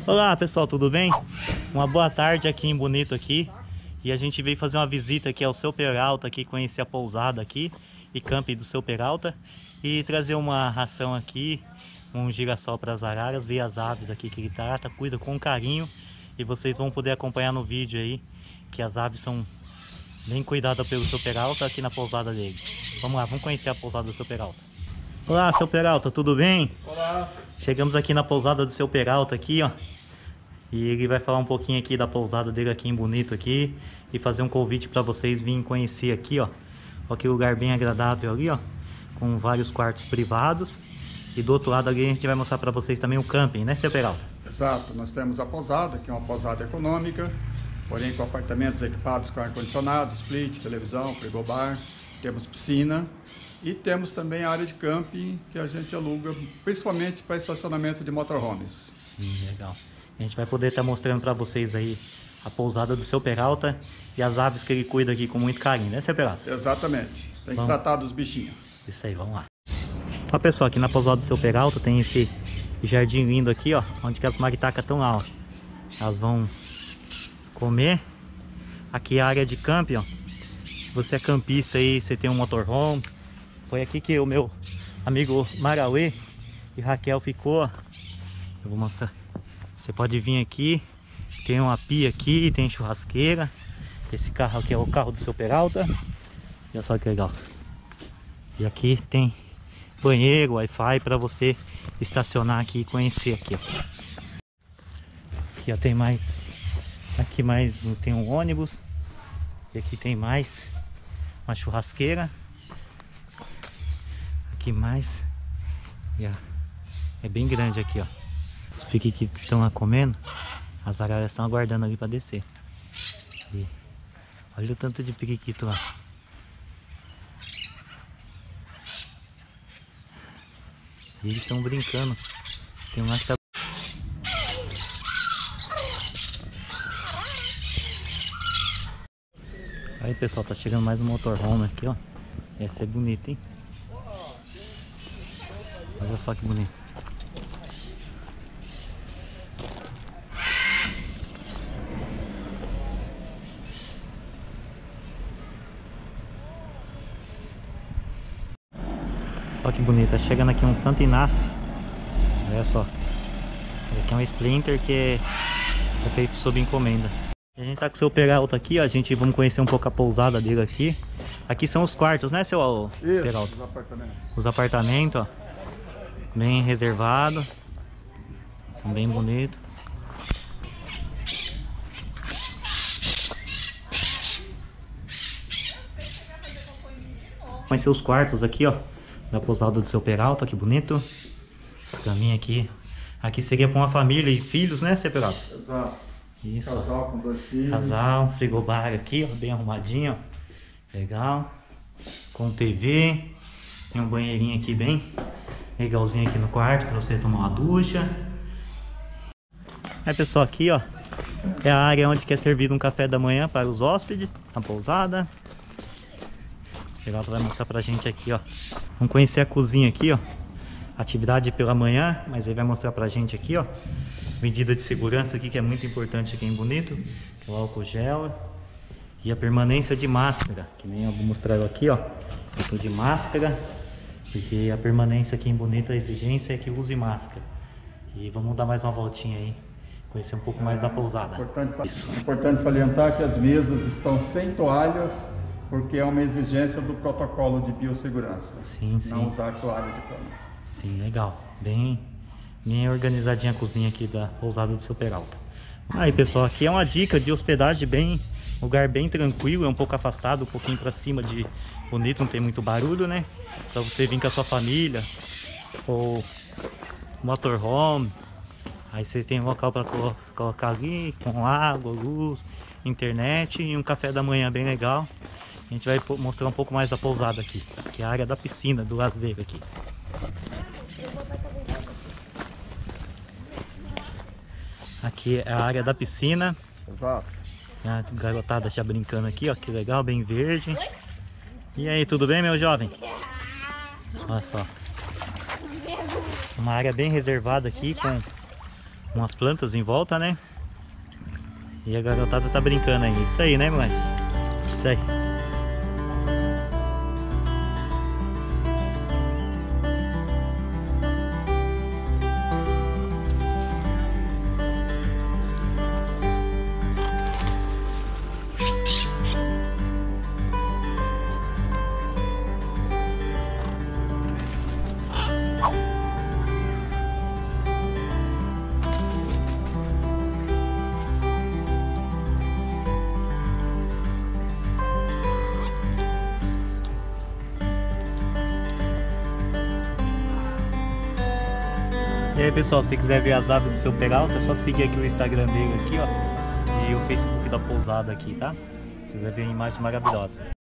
Olá pessoal, tudo bem? Uma boa tarde aqui em Bonito aqui. E a gente veio fazer uma visita aqui ao Seu Peralta, aqui conhecer a pousada aqui e camping do Seu Peralta e trazer uma ração aqui, um girassol para as araras, ver as aves aqui que ele trata, cuida com carinho, e vocês vão poder acompanhar no vídeo aí que as aves são bem cuidadas pelo Seu Peralta aqui na pousada dele. Vamos lá, vamos conhecer a pousada do Seu Peralta. Olá, Seu Peralta, tudo bem? Olá. Chegamos aqui na pousada do Seu Peralta aqui, ó. E ele vai falar um pouquinho aqui da pousada dele aqui em Bonito aqui e fazer um convite para vocês virem conhecer aqui, ó. Olha que lugar bem agradável ali, ó, com vários quartos privados. E do outro lado ali a gente vai mostrar para vocês também o camping, né, Seu Peralta? Exato, nós temos a pousada, que é uma pousada econômica, porém com apartamentos equipados com ar-condicionado, split, televisão, frigobar, temos piscina e temos também a área de camping que a gente aluga principalmente para estacionamento de motorhomes. Sim, legal. A gente vai poder estar mostrando para vocês aí a pousada do Seu Peralta e as aves que ele cuida aqui com muito carinho, né, Seu Peralta? Exatamente, tem que tratar dos bichinhos. Isso aí, vamos lá. Ó pessoal, aqui na pousada do Seu Peralta tem esse jardim lindo aqui, ó, onde que as maritacas estão lá, ó. Elas vão comer. Aqui é a área de camping, ó. Se você é campista aí, você tem um motorhome, foi aqui que o meu amigo Marauê e Raquel ficou, ó. Eu vou mostrar. Você pode vir aqui, tem uma pia aqui, tem churrasqueira. Esse carro aqui é o carro do Seu Peralta. Olha só que legal. E aqui tem banheiro, Wi-Fi para você estacionar aqui e conhecer aqui, ó. Aqui ó, tem mais. Aqui mais tem um ônibus. E aqui tem mais uma churrasqueira. Aqui mais. E, ó, é bem grande aqui, ó. Os periquitos que estão lá comendo, as araras estão aguardando ali para descer. E olha o tanto de periquito lá. E eles estão brincando. Tem uma que tá... Aí pessoal, tá chegando mais um motorhome aqui, ó. Essa é bonita, hein? Olha só que bonito. Olha que bonita, chegando aqui um Santo Inácio. Olha só. Aqui é um Sprinter que é feito sob encomenda. A gente tá com o Seu Peralta aqui, ó. Vamos conhecer um pouco a pousada dele aqui. Aqui são os quartos, né, Seu Peralta? Os apartamentos. Os apartamentos, ó. Bem reservado. São bem bonitos. Conhecer os quartos aqui, ó, da pousada do Seu Peralta, que bonito. Esse caminho aqui. Aqui seria para uma família e filhos, né, Seu Peralta? Exato. Isso. Casal com 2 filhos. Casal, um frigobar aqui, ó, bem arrumadinho, ó. Legal. Com TV. Tem um banheirinho aqui bem legalzinho aqui no quarto para você tomar uma ducha. Aí pessoal, aqui ó, é a área onde é servido um café da manhã para os hóspedes, na pousada. O Peralta vai mostrar pra gente aqui, ó. Vamos conhecer a cozinha aqui, ó. Atividade pela manhã, mas ele vai mostrar pra gente aqui, ó, as medidas de segurança aqui, que é muito importante aqui em Bonito, que é o álcool gel e a permanência de máscara, que nem eu vou mostrar aqui, ó. Botão de máscara, porque a permanência aqui em Bonito, a exigência é que use máscara. E vamos dar mais uma voltinha aí, conhecer um pouco mais da pousada. Importante salientar que as mesas estão sem toalhas, porque é uma exigência do protocolo de biossegurança. Sim, sim. Não usar toalha de cama. Sim, legal. Bem organizadinha a cozinha aqui da pousada do Seu Peralta. Aí pessoal, aqui é uma dica de hospedagem bem... Lugar bem tranquilo, é um pouco afastado, um pouquinho pra cima de Bonito, não tem muito barulho, né? Pra você vir com a sua família, ou motorhome. Aí você tem um local para colocar ali, com água, luz, internet e um café da manhã bem legal. A gente vai mostrar um pouco mais da pousada aqui, que é a área da piscina, do lazer aqui. Aqui é a área da piscina. Exato. A garotada já brincando aqui, ó, que legal, bem verde. E aí, tudo bem, meu jovem? Olha só. Uma área bem reservada aqui, com umas plantas em volta, né? E a garotada tá brincando aí. Isso aí, né, mãe? Isso aí. E aí, pessoal, se você quiser ver as aves do seu Peralta, é só seguir aqui o Instagram dele aqui, ó, e o Facebook da pousada aqui, tá? Se quiser ver imagens maravilhosas.